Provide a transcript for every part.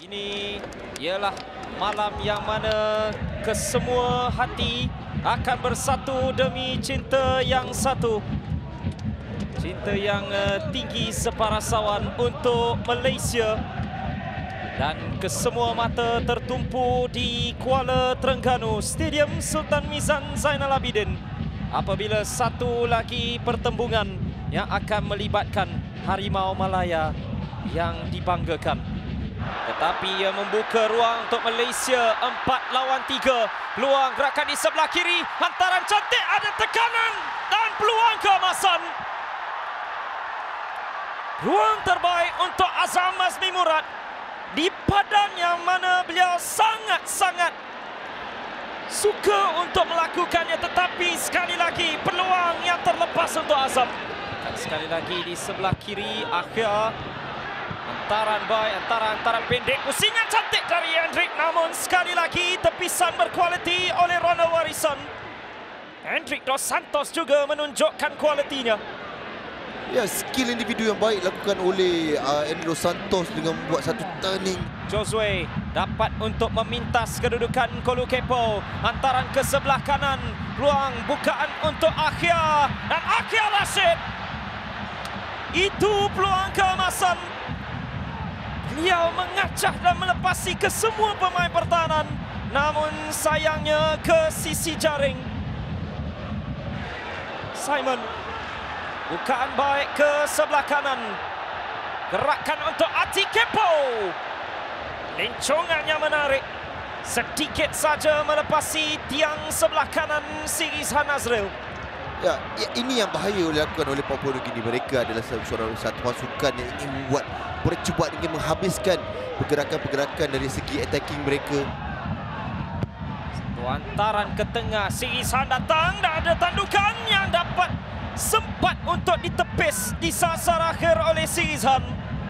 Ini ialah malam yang mana kesemua hati akan bersatu demi cinta yang satu. Cinta yang tinggi separasawan untuk Malaysia. Dan kesemua mata tertumpu di Kuala Terengganu, Stadium Sultan Mizan Zainal Abidin. Apabila satu lagi pertembungan yang akan melibatkan Harimau Malaya yang dibanggakan. Tetapi ia membuka ruang untuk Malaysia 4 lawan 3. Peluang gerakan di sebelah kiri. Hantaran cantik, ada tekanan dan peluang keemasan. Ruang terbaik untuk Azam Azmi Murad di padang yang mana beliau sangat-sangat suka untuk melakukannya. Tetapi sekali lagi peluang yang terlepas untuk Azam. Dan sekali lagi di sebelah kiri akhir. Hantaran baik, hantaran pendek. Pusingan cantik dari Hendrik. Namun sekali lagi tepisan berkualiti oleh Ronald Warisan. Hendrik Dos Santos juga menunjukkan kualitinya. Ya, skill individu yang baik lakukan oleh Hendrik Dos Santos dengan membuat satu turning. Josue dapat untuk memintas kedudukan Kolo Kepo. Hantaran ke sebelah kanan. Ruang bukaan untuk Akhia. Dan Akhia Rashid. Itu peluang keemasan. Beliau mengacah dan melepasi ke semua pemain pertahanan. Namun sayangnya ke sisi jaring. Simon. Bukaan baik ke sebelah kanan. Gerakan untuk Ati Kepo. Lincongannya menarik. Sedikit saja melepasi tiang sebelah kanan Sirisan Nazril. Ya, ini yang bahaya dilakukan oleh Papua Nugini. Mereka adalah satu pasukan yang ingin membuat percubaan, ingin menghabiskan pergerakan-pergerakan dari segi attacking mereka. Satu hantaran ke tengah. Sirisan datang dan ada tandukan yang dapat sempat untuk ditepis di sasar akhir oleh Sirisan.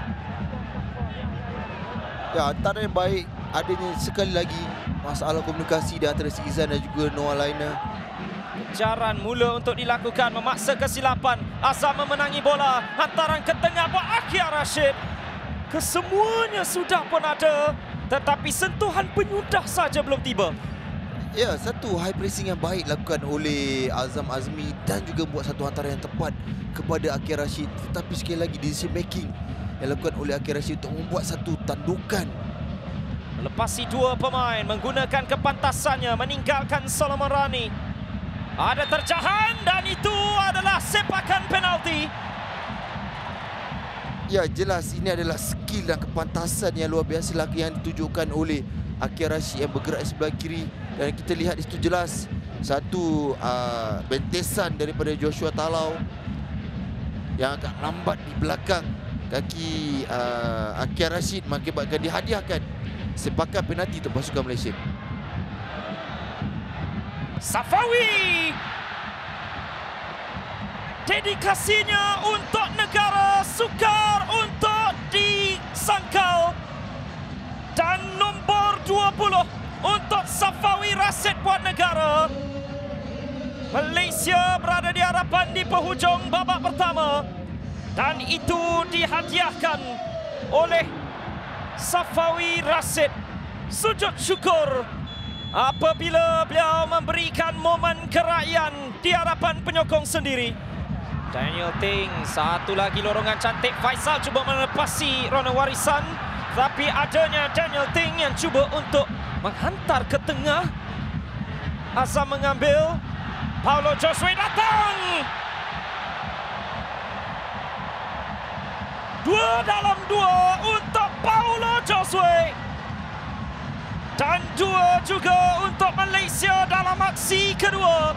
Ya, hantaran yang baik. Adanya sekali lagi masalah komunikasi di antara Sirisan dan juga Noah Laina. Kejaran mula untuk dilakukan, memaksa kesilapan. Azam memenangi bola. Hantaran ke tengah buat Akhia Rashid. Kesemuanya sudah pun ada. Tetapi sentuhan penyudah saja belum tiba. Ya, satu high pressing yang baik lakukan oleh Azam Azmi dan juga buat satu hantaran yang tepat kepada Akhia Rashid. Tetapi sekali lagi decision making yang dilakukan oleh Akhia Rashid untuk membuat satu tandukan. Melepasi dua pemain, menggunakan kepantasannya, meninggalkan Solomon Rani. Ada terjahan dan itu adalah sepakan penalti. Ya, jelas ini adalah skill dan kepantasan yang luar biasa lagi yang ditunjukkan oleh Akhia Rashid yang bergerak di sebelah kiri. Dan kita lihat di situ jelas satu bentesan daripada Joshua Talau yang agak lambat di belakang kaki Akhia Rashid mengakibatkan dihadiahkan sepakan penalti untuk pasukan Malaysia. Safawi, dedikasinya untuk negara sukar untuk disangkal. Dan nombor 20 untuk Safawi Rashid buat negara. Malaysia berada di hadapan di penghujung babak pertama. Dan itu dihadiahkan oleh Safawi Rashid. Sujud syukur apabila beliau memberikan momen kerakyaan di hadapan penyokong sendiri. Daniel Ting, satu lagi lorongan cantik. Faisal cuba melepasi Ronald Warisan. Tapi adanya Daniel Ting yang cuba untuk menghantar ke tengah. Azam mengambil. Paulo Josue datang. 2 dalam 2 untuk Paulo Josue. Dan 2 juga untuk Malaysia dalam aksi kedua.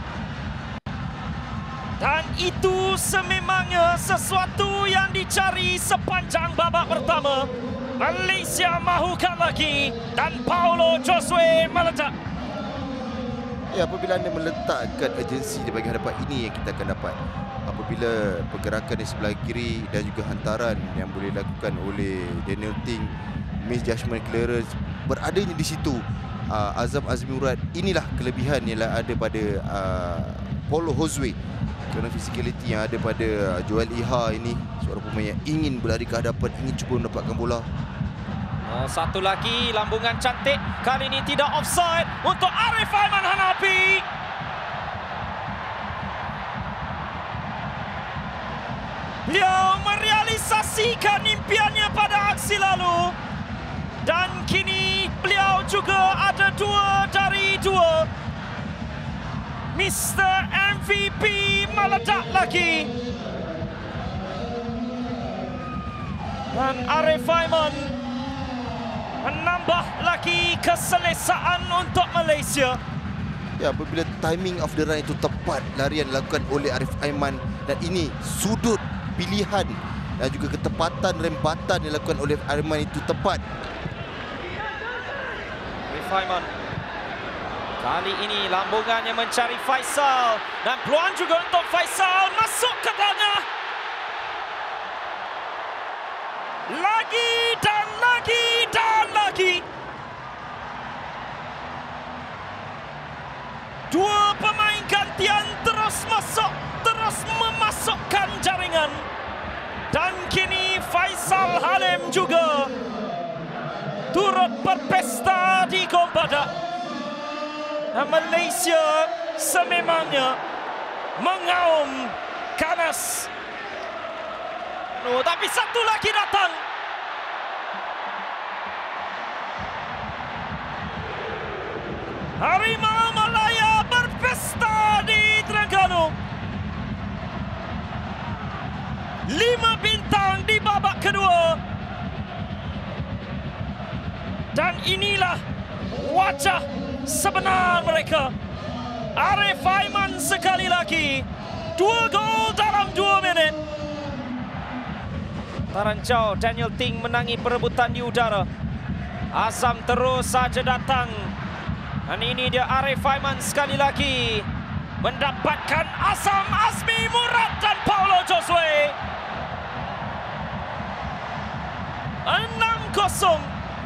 Dan itu sememangnya sesuatu yang dicari sepanjang babak pertama. Malaysia mahukan lagi dan Paulo Josue meledak. Ya, apabila anda meletakkan urgensi di bahagian hadapan, ini yang kita akan dapat. Apabila pergerakan di sebelah kiri dan juga hantaran yang boleh dilakukan oleh Daniel Ting, misjudgment clearance beradanya di situ. Azam Azmi Murad, inilah kelebihan yang ada pada Paulo Josue. Kerana physicality yang ada pada Joel Iha ini, seorang pemain yang ingin berlari ke hadapan, ingin cuba mendapatkan bola. Oh, satu lagi lambungan cantik. Kali ini tidak offside untuk Arif Aiman Hanapi. Beliau merealisasikan impiannya pada aksi lalu. Dan kini beliau juga ada 2 dari 2. Mr. MVP meledak lagi. Dan Arif Aiman menambah lagi keselesaan untuk Malaysia. Ya, apabila timing of the run itu tepat, larian dilakukan oleh Arif Aiman, dan ini sudut pilihan dan juga ketepatan rempatan yang dilakukan oleh Aiman itu tepat. Arif Aiman kali ini lambungannya mencari Faisal, dan peluang juga untuk Faisal masuk ke tengah. Lagi dan lagi dan lagi. 2 pemain gantian terus masuk, terus memasukkan jaringan. Dan kini Faisal Halim juga turut berpesta di gol badak. Dan Malaysia sememangnya mengaum ganas. Oh, tapi satu lagi datang. Harimau Malaya berpesta di Terengganu. 5 bintang di babak kedua. Dan inilah wajah sebenar mereka. Arif Aiman sekali lagi. 2 gol dalam 2 minit. Tarancau Daniel Ting menangi perebutan di udara. Azam terus saja datang. Dan ini dia Arif Aiman sekali lagi mendapatkan Azam, Azmi Murad dan Paulo Josue. 6-0.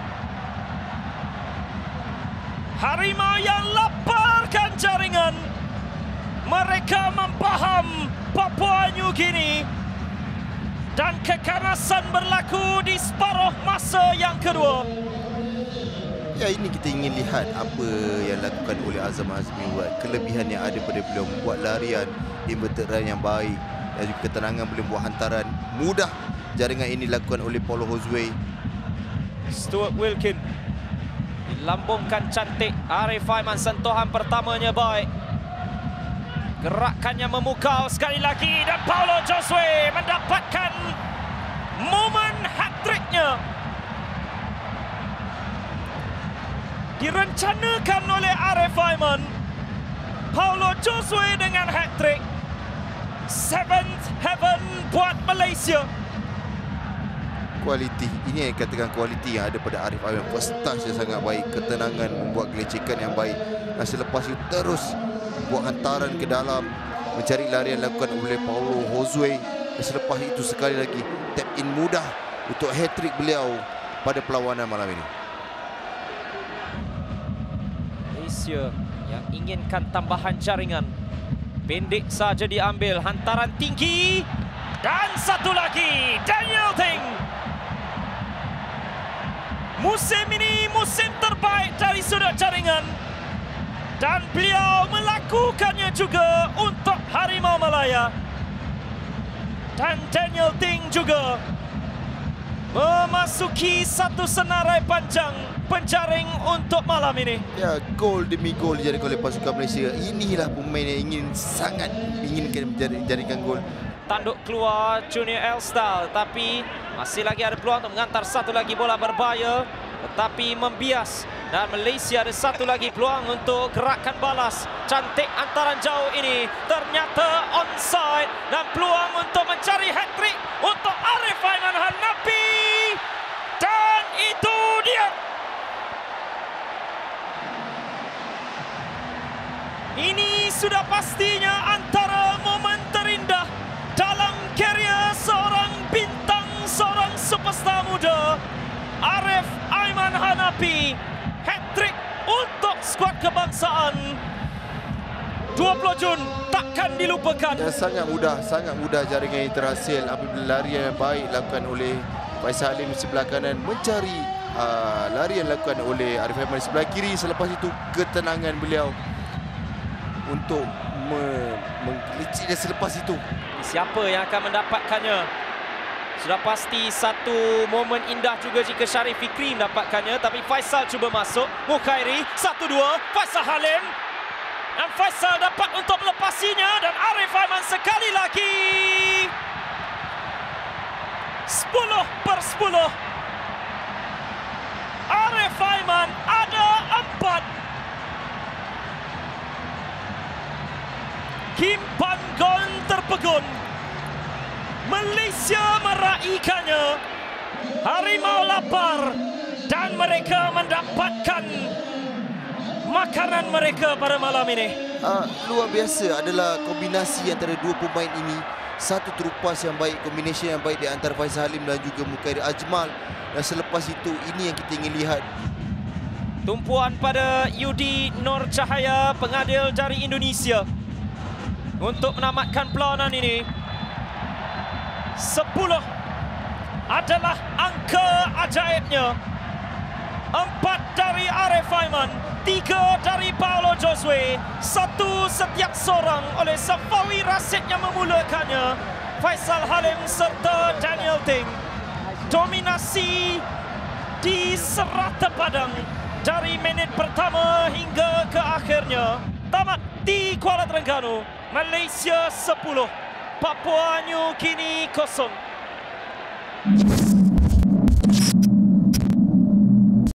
Harimau yang laparkan jaringan. Mereka memfaham Papua New Guinea. Dan kekanasan berlaku di separuh masa yang kedua. Ya, ini kita ingin lihat apa yang dilakukan oleh Azam Azmi Murad. Kelebihan yang ada pada beliau membuat larian, inverted run yang baik, dan juga ketenangan beliau membuat hantaran mudah. Jaringan ini dilakukan oleh Paulo Josue. Stuart Wilkin dilambungkan cantik. Arif Aiman sentuhan pertamanya baik. Gerakannya memukau sekali lagi, dan Paulo Josue mendapatkan momen hat-tricknya. Direncanakan oleh Arif Aiman. Paulo Josue dengan hat-trick. 7th heaven buat Malaysia. Kualiti, ini yang katakan kualiti yang ada pada Arif Aiman. First touch yang sangat baik, ketenangan, membuat gelecekan yang baik. Dan selepas itu terus buat hantaran ke dalam, mencari larian dilakukan oleh Paulo Josue. Dan selepas itu sekali lagi tap in mudah untuk hat-trick beliau pada perlawanan malam ini. Malaysia yang inginkan tambahan jaringan. Pendek saja diambil, hantaran tinggi. Dan satu lagi, Daniel Ting. Musim ini musim terbaik dari sudut jaringan. Dan beliau melakukannya juga untuk Harimau Malaya. Dan Daniel Ting juga memasuki satu senarai panjang penjaring untuk malam ini. Ya, gol demi gol dijaringkan oleh pasukan Malaysia. Inilah pemain yang sangat inginkan jaringkan gol. Tanduk keluar Junior Elstal, tapi masih lagi ada peluang untuk mengantar satu lagi bola berbahaya, tetapi membias. Dan Malaysia ada satu lagi peluang untuk gerakan balas. Cantik antaran jauh ini, ternyata onside. Dan peluang untuk mencari hat-trick untuk Arif Aiman Hanapi. Dan itu dia. Ini sudah pastinya antara momen terindah dalam karier seorang bintang, seorang superstar muda, Arif Aiman Hanapi. Hat-trick untuk skuad kebangsaan. 20 Jun takkan dilupakan. Dan sangat mudah jaringan ini terhasil apabila larian yang baik dilakukan oleh Faisal Halim sebelah kanan, mencari lari yang dilakukan oleh Arif Aiman di sebelah kiri. Selepas itu ketenangan beliau untuk menggelicik dia selepas itu. Siapa yang akan mendapatkannya? Sudah pasti satu momen indah juga jika Sharif Fikri mendapatkannya. Tapi Faisal cuba masuk. Mukhairi 1-2. Faisal Halim. Dan Faisal dapat untuk melepasinya. Dan Arif Aiman sekali lagi. 10/10. Arif Aiman ada 4. Kimpan Gon terpegun. Malaysia meraihkannya. Harimau lapar dan mereka mendapatkan makanan mereka pada malam ini. Luar biasa adalah kombinasi antara dua pemain ini. Satu terupas yang baik, kombinasi yang baik di antara Faisal Halim dan juga Mukhairi Ajmal. Dan selepas itu, ini yang kita ingin lihat. Tumpuan pada Yudi Nur Cahaya, pengadil dari Indonesia, untuk menamatkan perlawanan ini. 10 adalah angka ajaibnya. 4 dari Arif Aiman, 3 dari Paulo Josue, 1 setiap seorang oleh Safawi Rashid yang memulakannya. Faisal Halim serta Daniel Ting. Dominasi di serata padang dari minit pertama hingga ke akhirnya. Tamat di Kuala Terengganu. Malaysia 10, Papua New Guinea 0.